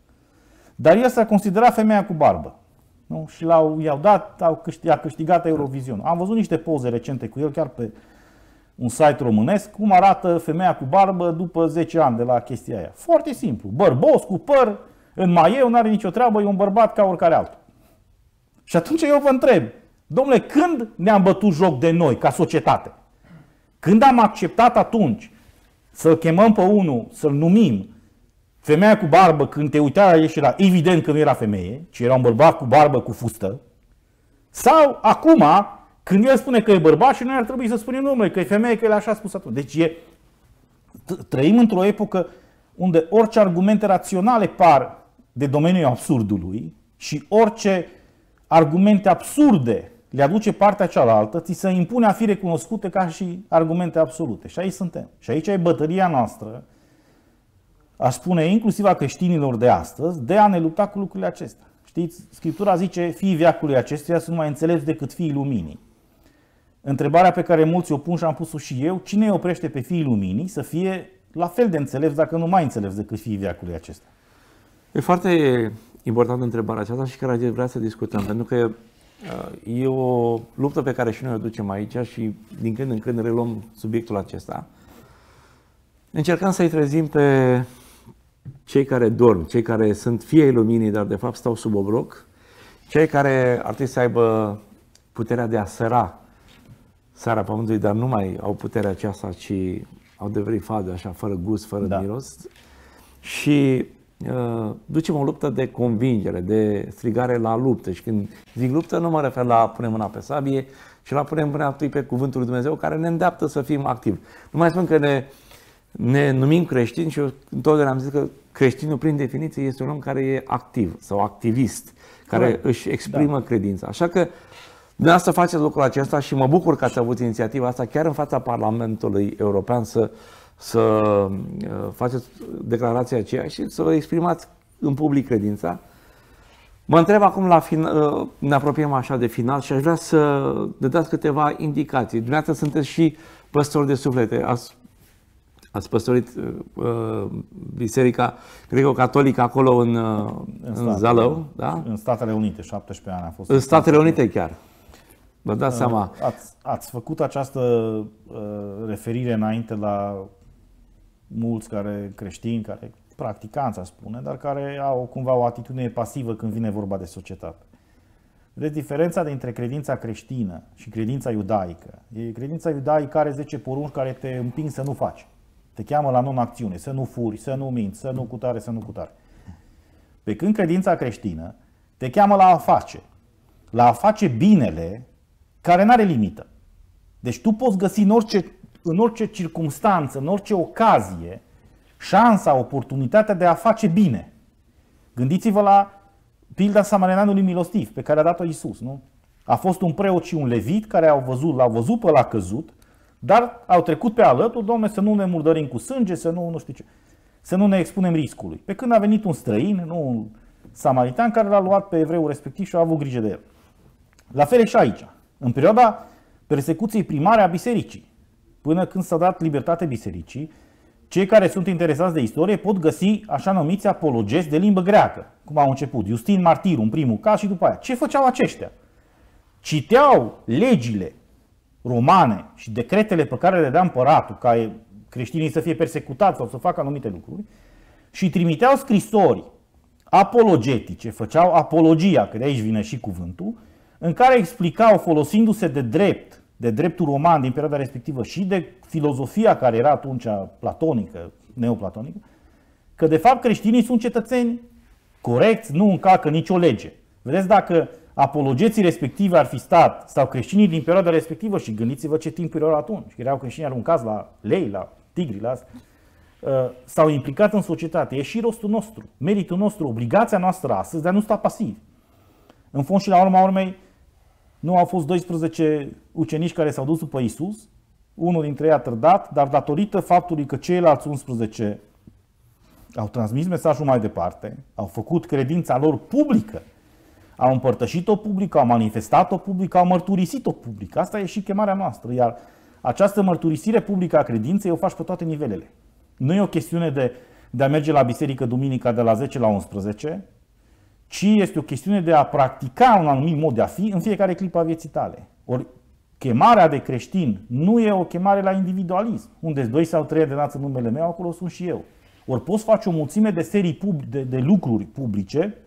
Dar el s-a considerat femeia cu barbă. Nu? Și l-au, i-au dat, au câștigat, a câștigat Eurovision. Am văzut niște poze recente cu el, chiar pe un site românesc, cum arată femeia cu barbă după zece ani de la chestia aia. Foarte simplu. Bărbos, cu păr, în maieu, n-are nicio treabă, e un bărbat ca oricare altul. Și atunci eu vă întreb, domnule, când ne-am bătut joc de noi, ca societate? Când am acceptat atunci să-l chemăm pe unul, să-l numim femeia cu barbă, când te uitai la el și era evident că nu era femeie, ci era un bărbat cu barbă, cu fustă? Sau acum, când el spune că e bărbat și noi ar trebui să spunem numele, că e femeie, că el așa a spus atunci. Deci e, trăim într-o epocă unde orice argumente raționale par de domeniul absurdului și orice argumente absurde le aduce partea cealaltă, ți se impune a fi recunoscute ca și argumente absolute. Și aici suntem. Și aici e bătălia noastră, aș spune inclusiv a creștinilor de astăzi, de a ne lupta cu lucrurile acestea. Știți, Scriptura zice, fiii veacului acestuia sunt mai înțelepți decât fiii luminii. Întrebarea pe care mulți o pun și am pus-o și eu, cine îi oprește pe fiii luminii să fie la fel de înțelepți, dacă nu mai înțelepți decât fiii veacului acesta? E foarte importantă întrebarea aceasta și care aș vrea să discutăm, pentru că e o luptă pe care și noi o ducem aici și din când în când reluăm subiectul acesta. Încercăm să-i trezim pe cei care dorm, cei care sunt fii ai luminii, dar de fapt stau sub obroc, cei care ar trebui să aibă puterea de a săra sarea pământului, dar nu mai au puterea aceasta, ci au devenit fade, așa, fără gust, fără da. miros. Și uh, ducem o luptă de convingere, de strigare la luptă. Și când zic luptă, nu mă refer la punem mâna pe sabie, ci la punem mâna pe cuvântul lui Dumnezeu, care ne îndeaptă să fim activi. Nu mai spun că ne ne numim creștini și eu întotdeauna am zis că creștinul, prin definiție, este un om care e activ sau activist, care Corect. își exprimă da. credința. Așa că dumneavoastră faceți lucrul acesta și mă bucur că ați avut inițiativa asta chiar în fața Parlamentului European să, să faceți declarația aceea și să vă exprimați în public credința. Mă întreb acum, la final, ne apropiem așa de final și aș vrea să ne dați câteva indicații. Dumneavoastră sunteți și păstori de suflete. Ați, ați păstorit uh, biserica greco-catolică acolo în, uh, în, în Zalău. Da? În Statele Unite, șaptesprezece ani a fost. În Statele Unite chiar. Vă dați uh, seama. Ați, ați făcut această uh, referire înainte la mulți care creștini, care practicanți, aș spune, dar care au cumva o atitudine pasivă când vine vorba de societate. Vedeți, diferența dintre credința creștină și credința iudaică. E credința iudaică are zece porunci care te împing să nu faci. Te cheamă la non-acțiune, să nu furi, să nu minți, să nu cutare, să nu cutare. Pe când credința creștină te cheamă la a face. La a face binele care nu are limită. Deci tu poți găsi în orice, în orice circumstanță, în orice ocazie, șansa, oportunitatea de a face bine. Gândiți-vă la pilda samarineanului milostiv pe care a dat-o Iisus, nu? A fost un preot și un levit care au văzut, l-au văzut pe ăla căzut, dar au trecut pe alături, Doamne, să nu ne murdărim cu sânge, să nu, nu știu ce, să nu ne expunem riscului. Pe când a venit un străin, nu un samaritan, care l-a luat pe evreul respectiv și a avut grijă de el. La fel e și aici. În perioada persecuției primare a bisericii, până când s-a dat libertate bisericii, cei care sunt interesați de istorie pot găsi așa numiți apologezi de limbă greacă, cum au început. Justin Martirul, în primul caz, și după aia. Ce făceau aceștia? Citeau legile romane și decretele pe care le dea împăratul, ca creștinii să fie persecutați sau să facă anumite lucruri, și trimiteau scrisori apologetice, făceau apologia, că de aici vine și cuvântul, în care explicau, folosindu-se de drept, de dreptul roman din perioada respectivă și de filozofia care era atunci platonică, neoplatonică, că de fapt creștinii sunt cetățeni corecți, nu încalcă nicio lege. Vedeți, dacă apologeții respectivi ar fi stat, sau creștinii din perioada respectivă, și gândiți-vă ce timp erau atunci, erau creștini aruncați la lei, la tigri, la asta, s-au implicat în societate. E și rostul nostru, meritul nostru, obligația noastră astăzi de a nu sta pasivi. În fond și la urma urmei, nu au fost doisprezece ucenici care s-au dus după Iisus, unul dintre ei a trădat, dar datorită faptului că ceilalți unsprezece au transmis mesajul mai departe, au făcut credința lor publică, au împărtășit-o public, au manifestat-o public, au mărturisit-o public. Asta e și chemarea noastră, iar această mărturisire publică a credinței o faci pe toate nivelele. Nu e o chestiune de, de a merge la biserică duminica de la zece la unsprezece, ci este o chestiune de a practica un anumit mod de a fi în fiecare clipă a vieții tale. Ori chemarea de creștin nu e o chemare la individualism. Unde doi sau trei adenați în numele meu, acolo sunt și eu. Ori poți face o mulțime de serii pub- de, de lucruri publice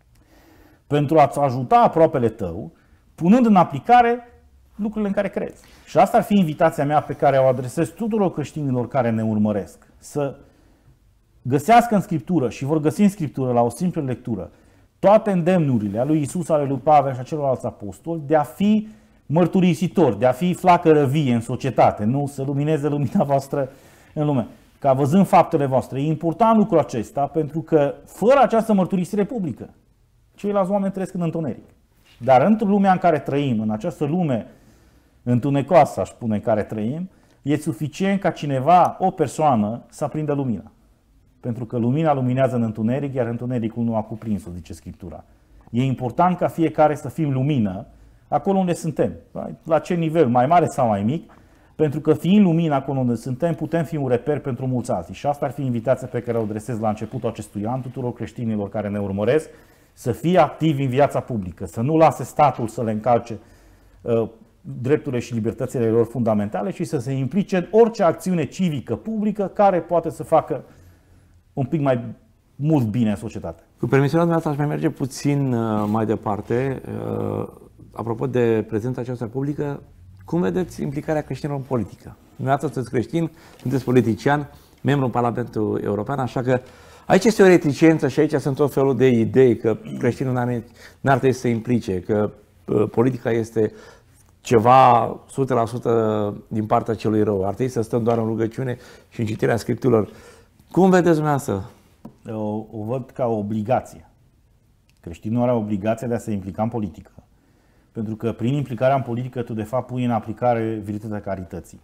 pentru a-ți ajuta aproapele tău, punând în aplicare lucrurile în care crezi. Și asta ar fi invitația mea pe care o adresez tuturor creștinilor care ne urmăresc. Să găsească în Scriptură, și vor găsi în Scriptură la o simplă lectură, toate îndemnurile a lui Iisus, ale lui Pavel și a celorlalți apostoli de a fi mărturisitori, de a fi flacără vie în societate, nu să lumineze lumina voastră în lume. Ca văzând faptele voastre. E important lucrul acesta pentru că fără această mărturisire publică, ceilalți oameni trăiesc în întuneric. Dar într-o lumea în care trăim, în această lume întunecoasă, aș spune, în care trăim, e suficient ca cineva, o persoană, să aprindă lumina. Pentru că lumina luminează în întuneric, iar întunericul nu a cuprins-o, zice Scriptura. E important ca fiecare să fim lumină acolo unde suntem. La ce nivel, mai mare sau mai mic, pentru că fiind lumină acolo unde suntem, putem fi un reper pentru mulți alții. Și asta ar fi invitația pe care o adresez la începutul acestui an tuturor creștinilor care ne urmăresc, să fie activi în viața publică, să nu lase statul să le încalce uh, drepturile și libertățile lor fundamentale, ci să se implice în orice acțiune civică publică care poate să facă un pic mai mult bine în societate. Cu permisiunea dumneavoastră aș mai merge puțin mai departe. Apropo de prezența aceasta publică, cum vedeți implicarea creștinilor în politică? Dumneavoastră sunteți creștin, sunteți politician, membru în Parlamentul European, așa că aici este o reticență și aici sunt tot felul de idei că creștinul n-ar trebui să se implice, că politica este ceva o sută la sută din partea celui rău. Ar trebui să stăm doar în rugăciune și în citirea Scripturilor. Cum vedeți dumneavoastră? O, o văd ca o obligație. Creștinul are obligația de a se implica în politică. Pentru că prin implicarea în politică tu de fapt pui în aplicare virtutea carității.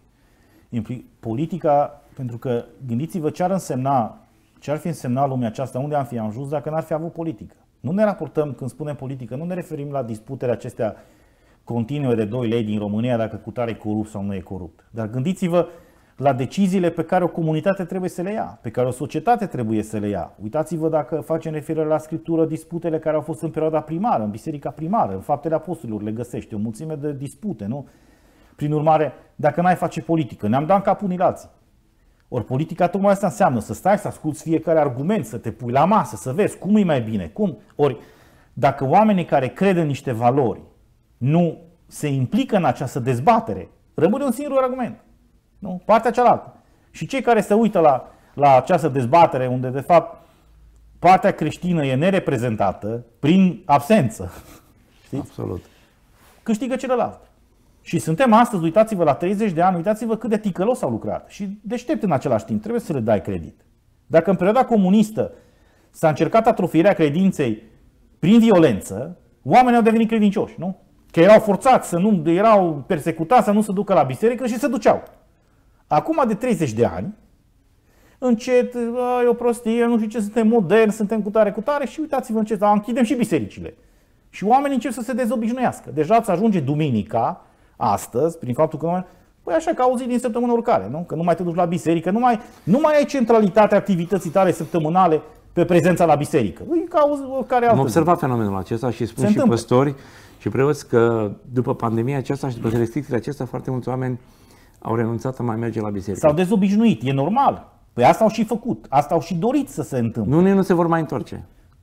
Politica, pentru că gândiți-vă ce ar însemna, ce ar fi însemnat lumea aceasta, unde am fi ajuns dacă n-ar fi avut politică. Nu ne raportăm, când spunem politică, nu ne referim la disputele acestea continue de doi lei din România dacă cutare e corupt sau nu e corupt. Dar gândiți-vă la deciziile pe care o comunitate trebuie să le ia, pe care o societate trebuie să le ia. Uitați-vă dacă facem referire la Scriptură, disputele care au fost în perioada primară, în biserica primară, în Faptele Apostolilor le găsești, o mulțime de dispute, nu? Prin urmare, dacă n-ai face politică, ne-am dat în cap unii la alții. Ori politica tocmai asta înseamnă să stai, să asculți fiecare argument, să te pui la masă, să vezi cum e mai bine, cum. Ori, dacă oamenii care cred în niște valori nu se implică în această dezbatere, rămâne un singur argument. Nu? Partea cealaltă. Și cei care se uită la, la această dezbatere, unde de fapt partea creștină e nereprezentată prin absență, știți? Absolut. Câștigă celălalt. Și suntem astăzi, uitați-vă, la treizeci de ani, uitați-vă cât de ticălos au lucrat. Și deștept în același timp, trebuie să le dai credit. Dacă în perioada comunistă s-a încercat atrofierea credinței prin violență, oamenii au devenit credincioși, nu? Că erau forțați, să nu, erau persecutați să nu se ducă la biserică și se duceau. Acum de treizeci de ani, încet, e o prostie, nu știu ce, suntem moderni, suntem cu tare, cu tare și uitați-vă încet, închidem și bisericile. Și oamenii încep să se dezobișnuiască. Deja îți ajunge duminica, astăzi, prin faptul că, păi așa că auzi din săptămână oricare, nu? Că nu mai te duci la biserică, nu mai, nu mai ai centralitatea activității tale săptămânale pe prezența la biserică. E ca oricare altă. Am observat fenomenul acesta și spun Se și întâmplă. păstori și preoți că după pandemia aceasta și după restricțiile acestea, foarte mulți oameni au renunțat a mai merge la biserică. S-au dezobișnuit, e normal. Păi asta au și făcut, asta au și dorit să se întâmple. Nu, nu se vor mai întoarce.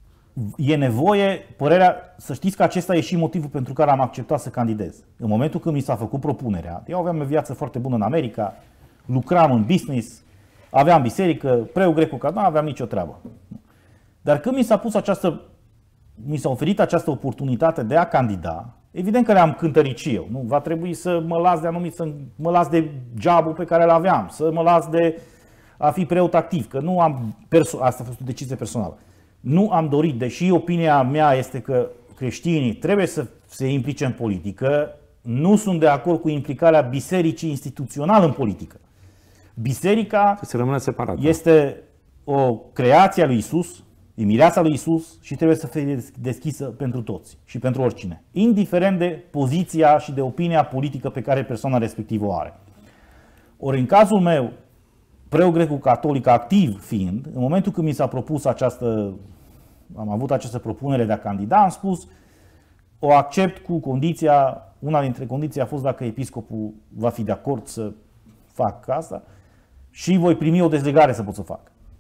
E nevoie, părerea, să știți că acesta e și motivul pentru care am acceptat să candidez. În momentul când mi s-a făcut propunerea, eu aveam o viață foarte bună în America, lucram în business, aveam biserică, preot greco, că nu aveam nicio treabă. Dar când mi s-a pus această, mi s-a oferit această oportunitate de a candida, evident că le-am cântărit și eu. Nu? Va trebui să mă las de anumit, să mă las de jobul pe care îl aveam, să mă las de a fi preot activ, că nu am, perso- asta a fost o decizie personală. Nu am dorit, deși opinia mea este că creștinii trebuie să se implice în politică, nu sunt de acord cu implicarea bisericii instituțional în politică. Biserica să rămână separată. Este o creație a lui Isus, e mireasa lui Isus și trebuie să fie deschisă pentru toți și pentru oricine, indiferent de poziția și de opinia politică pe care persoana respectivă o are. Ori în cazul meu, preot greco-catolic activ fiind, în momentul când mi s-a propus această, am avut această propunere de a candida, am spus, o accept cu condiția, una dintre condiții a fost dacă episcopul va fi de acord să fac asta și voi primi o dezlegare să pot să fac.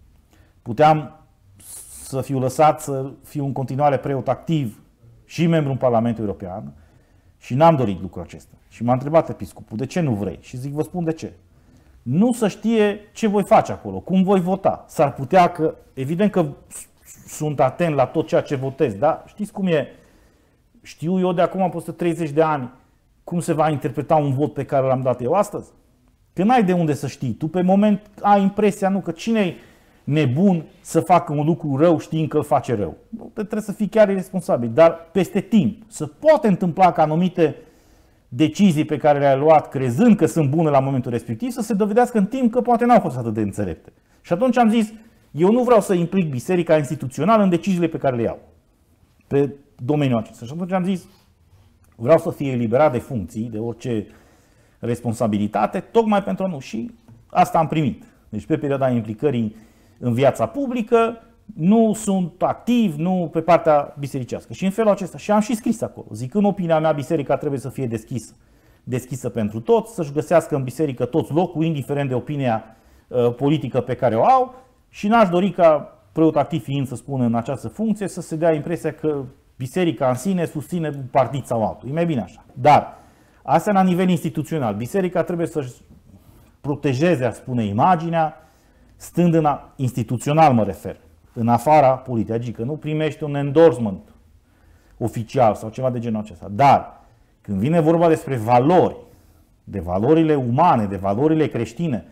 Puteam să fiu lăsat să fiu în continuare preot activ și membru în Parlamentul European și n-am dorit lucrul acesta. Și m-a întrebat episcopul, de ce nu vrei? Și zic, vă spun de ce. Nu să știe ce voi face acolo, cum voi vota. S-ar putea că, evident că sunt atent la tot ceea ce votez, dar știți cum e? Știu eu de acum peste treizeci de ani cum se va interpreta un vot pe care l-am dat eu astăzi? Că n-ai de unde să știi. Tu pe moment ai impresia, nu, că cine-i nebun să facă un lucru rău știind că îl face rău. Nu, trebuie să fii chiar irresponsabil, dar peste timp se poate întâmpla ca anumite decizii pe care le-ai luat crezând că sunt bune la momentul respectiv să se dovedească în timp că poate n-au fost atât de înțelepte. Și atunci am zis, eu nu vreau să implic biserica instituțională în deciziile pe care le iau pe domeniul acesta. Și atunci am zis, vreau să fie eliberat de funcții, de orice responsabilitate, tocmai pentru a nu. Și asta am primit. Deci pe perioada implicării în viața publică, nu sunt activ, nu pe partea bisericească. Și în felul acesta. Și am și scris acolo. Zic, în opinia mea, biserica trebuie să fie deschisă. Deschisă pentru toți, să-și găsească în biserică toți locul, indiferent de opinia uh, politică pe care o au. Și n-aș dori ca preot activ fiind, să spun, în această funcție, să se dea impresia că biserica în sine susține un partid sau altul. E mai bine așa. Dar, asta la nivel instituțional. Biserica trebuie să-și protejeze, a spune, imaginea, stând în a, instituțional mă refer, în afara politicii, adică nu primește un endorsement oficial sau ceva de genul acesta. Dar Când vine vorba despre valori, de valorile umane, de valorile creștine,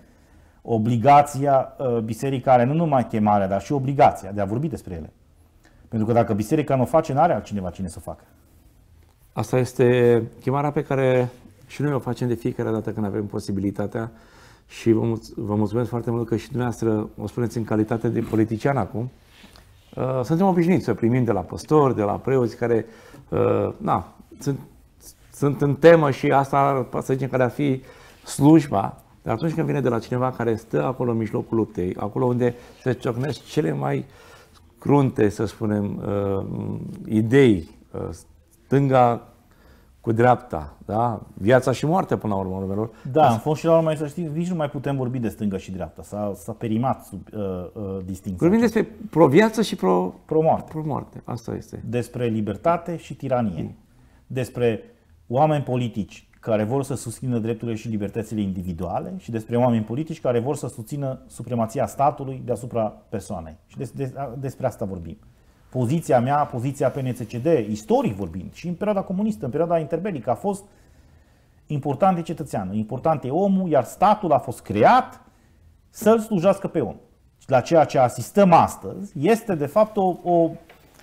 obligația biserica are nu numai chemarea, dar și obligația de a vorbi despre ele. Pentru că dacă biserica nu o face, n-are altcineva cine să o facă. Asta este chemarea pe care și noi o facem de fiecare dată când avem posibilitatea și vă, mulț- vă mulțumesc foarte mult că și dumneavoastră o spuneți în calitate de politician acum. Uh, suntem obișnuiți să primim de la păstori, de la preoți care uh, na, sunt, sunt în temă și asta, să zicem, care ar fi slujba, dar atunci când vine de la cineva care stă acolo în mijlocul luptei, acolo unde se ciocnesc cele mai crunte, să spunem, uh, idei, uh, stânga cu dreapta, da? Viața și moartea până la urmă, urmelor. Da, în fond și la urmă, să știi, nici nu mai putem vorbi de stânga și dreapta. S-a, s-a perimat sub uh, uh, distinția. Vorbim despre pro-viață și pro... pro-moarte. pro-moarte. Asta este. Despre libertate și tiranie. Mm. Despre oameni politici care vor să susțină drepturile și libertățile individuale și despre oameni politici care vor să susțină supremația statului deasupra persoanei. Și des, des, despre asta vorbim. Poziția mea, poziția P N C C D, istoric vorbind, și în perioada comunistă, în perioada interbelică, a fost important e cetățeanul, important e omul, iar statul a fost creat să-l slujească pe om. La ceea ce asistăm astăzi este de fapt o, o,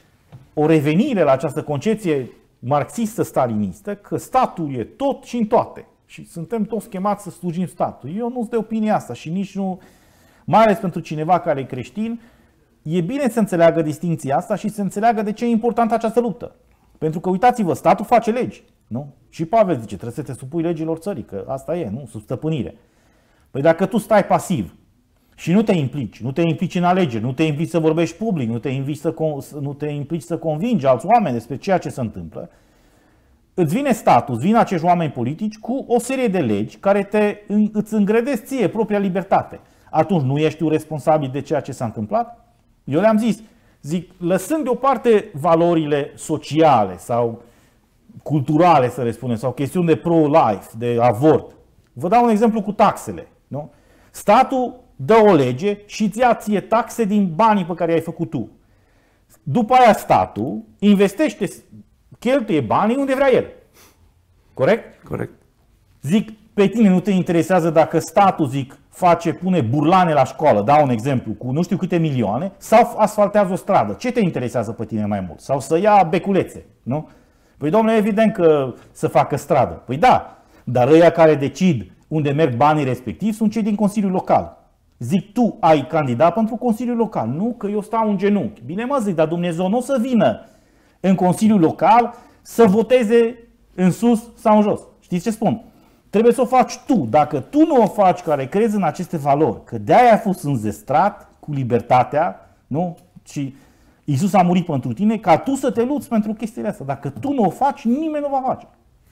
o revenire la această concepție marxistă-stalinistă că statul e tot și în toate. Și suntem toți chemați să slujim statul. Eu nu sunt de opinia asta și nici nu, mai ales pentru cineva care e creștin, e bine să înțeleagă distinția asta și să înțeleagă de ce e importantă această luptă. Pentru că, uitați-vă, statul face legi. Nu? Și Pavel zice, trebuie să te supui legilor țării, că asta e, nu? Sub stăpânire. Păi dacă tu stai pasiv și nu te implici, nu te implici în alegeri, nu te implici să vorbești public, nu te implici să, nu te implici să convingi alți oameni despre ceea ce se întâmplă, îți vine statul, îți vin acești oameni politici cu o serie de legi care te, îți îngrădesc ție propria libertate. Atunci nu ești tu responsabil de ceea ce s-a întâmplat? Eu le-am zis, zic, lăsând deoparte valorile sociale sau culturale, să le spunem, sau chestiuni de pro-life, de avort. Vă dau un exemplu cu taxele. Nu? Statul dă o lege și îți ia ție taxe din banii pe care i-ai făcut tu. După aia statul investește, cheltuie banii unde vrea el. Corect? Corect. Zic, pe tine nu te interesează dacă statul, zic, face, pune burlane la școală, dau un exemplu, cu nu știu câte milioane, sau asfaltează o stradă. Ce te interesează pe tine mai mult? Sau să ia beculețe, nu? Păi, domnule, evident că să facă stradă. Păi da, dar ăia care decid unde merg banii respectivi sunt cei din Consiliul Local. Zic, tu ai candidat pentru Consiliul Local. Nu, că eu stau în genunchi. Bine mă, zic, dar Dumnezeu nu o să vină în Consiliul Local să voteze în sus sau în jos. Știți ce spun? Trebuie să o faci tu. Dacă tu nu o faci care crezi în aceste valori, că de-aia ai fost înzestrat cu libertatea, nu? Și Iisus a murit pentru tine, ca tu să te lupți pentru chestiile astea. Dacă tu nu o faci, nimeni nu va face.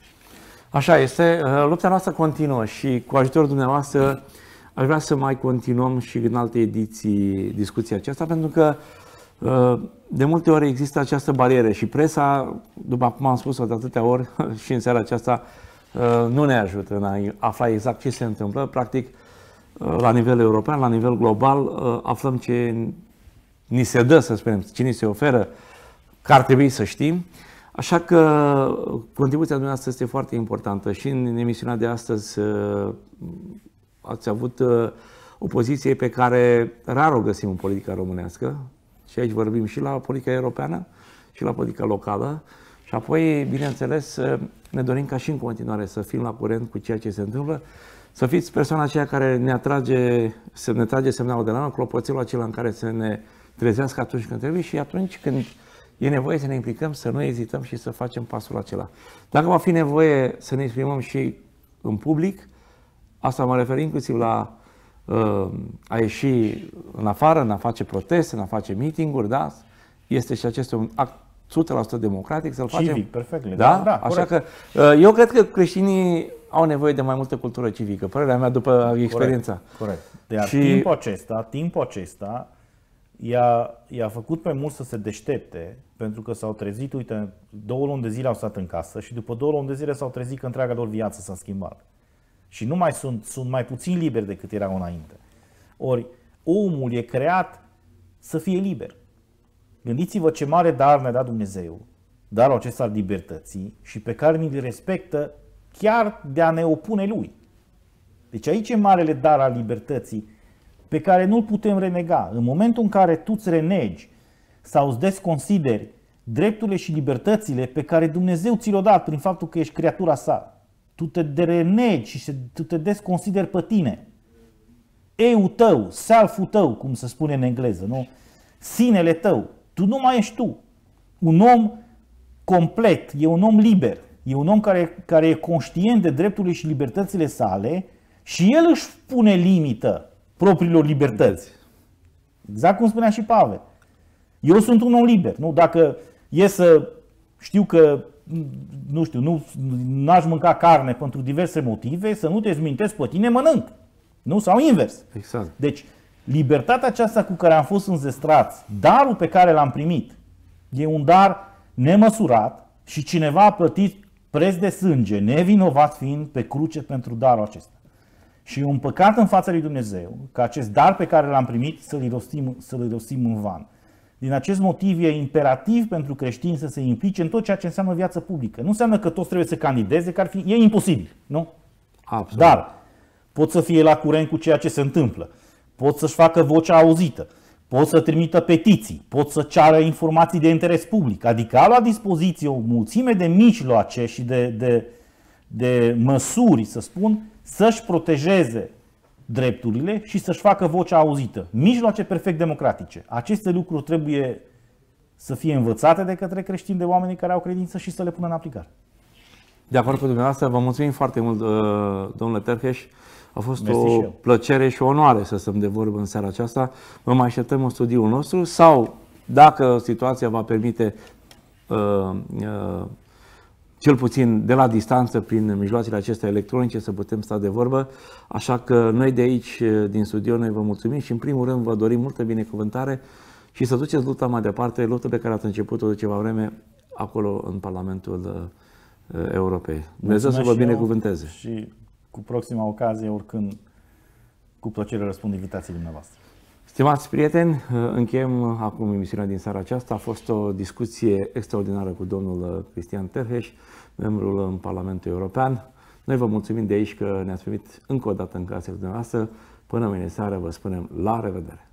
Așa este. Lupta noastră continuă și cu ajutorul dumneavoastră aș vrea să mai continuăm și în alte ediții discuția aceasta, pentru că de multe ori există această barieră și presa, după cum am spus-o de atâtea ori și în seara aceasta, nu ne ajută în a afla exact ce se întâmplă. Practic, la nivel european, la nivel global, aflăm ce ni se dă, să spunem, ce ni se oferă, că ar trebui să știm. Așa că contribuția dumneavoastră este foarte importantă și în emisiunea de astăzi ați avut o poziție pe care rar o găsim în politica românească. Și aici vorbim și la politica europeană și la politica locală. Și apoi, bineînțeles, ne dorim ca și în continuare să fim la curent cu ceea ce se întâmplă, să fiți persoana aceea care ne atrage, să ne trage semnalul de la clopoțelul acela în care să ne trezească atunci când trebuie și atunci când e nevoie să ne implicăm, să nu ezităm și să facem pasul acela. Dacă va fi nevoie să ne exprimăm și în public, asta mă refer inclusiv la uh, a ieși în afară, în a face proteste, în a face meeting-uri, da? Este și acest un act o sută la sută democratic să-l facem. Civic, perfect. Da? Da, Așa că eu cred că creștinii au nevoie de mai multă cultură civică, părerea mea după experiența. Corect. De și... timpul acesta, timpul acesta i-a, i-a făcut pe mulți să se deștepte, pentru că s-au trezit, uite, două luni de zile au stat în casă și după două luni de zile s-au trezit că întreaga lor viață s-a schimbat. Și nu mai sunt, sunt mai puțin liberi decât erau înainte. Ori omul e creat să fie liber. Gândiți-vă ce mare dar ne-a dat Dumnezeu darul acesta al libertății și pe care ni-l respectă chiar de a ne opune lui. Deci aici e marele dar al libertății pe care nu-l putem renega. În momentul în care tu îți renegi sau îți desconsideri drepturile și libertățile pe care Dumnezeu ți le-a dat prin faptul că ești creatura sa, tu te derenegi și tu te desconsideri pe tine. Eu tău, self-ul tău, cum se spune în engleză, nu? Sinele tău, tu nu mai ești tu. Un om complet, e un om liber, e un om care, care e conștient de drepturile și libertățile sale și el își pune limită propriilor libertăți. Exact cum spunea și Pavel. Eu sunt un om liber, nu? Dacă e să știu că, nu știu, nu n-aș mânca carne pentru diverse motive, să nu te zmintesc pe tine, mănânc. Nu? Sau invers. Exact. Deci, libertatea aceasta cu care am fost înzestrați, darul pe care l-am primit, e un dar nemăsurat și cineva a plătit preț de sânge, nevinovat fiind pe cruce pentru darul acesta. Și e un păcat în fața lui Dumnezeu ca acest dar pe care l-am primit să-l irostim, să-l irostim în van. Din acest motiv e imperativ pentru creștini să se implice în tot ceea ce înseamnă viață publică. Nu înseamnă că toți trebuie să candideze, că ar fi, e imposibil, nu? Absolut. Dar pot să fie la curent cu ceea ce se întâmplă, pot să-și facă vocea auzită, pot să trimită petiții, pot să ceară informații de interes public, adică au la dispoziție o mulțime de mijloace și de, de, de măsuri, să spun, să-și protejeze drepturile și să-și facă vocea auzită. Mijloace perfect democratice. Aceste lucruri trebuie să fie învățate de către creștini, de oamenii care au credință și să le pună în aplicare. De acord cu dumneavoastră, vă mulțumim foarte mult, domnule Terheș. A fost Mersi o și eu. plăcere și o onoare să stăm de vorbă în seara aceasta. Vă mai așteptăm în studioul nostru sau, dacă situația va permite, uh, uh, cel puțin de la distanță, prin mijloacele acestea electronice, să putem sta de vorbă. Așa că noi de aici, din studio, noi vă mulțumim și în primul rând vă dorim multă binecuvântare și să duceți lupta mai departe, lupta pe care ați început-o de ceva vreme acolo în Parlamentul Europei. Dumnezeu să vă binecuvânteze. Și cu proxima ocazie, oricând, cu plăcere răspund invitației dumneavoastră. Stimați prieteni, încheiem acum emisiunea din seara aceasta. A fost o discuție extraordinară cu domnul Cristian Terheș, membrul în Parlamentul European. Noi vă mulțumim de aici că ne-ați primit încă o dată în casele dumneavoastră. Până mâine seară vă spunem la revedere!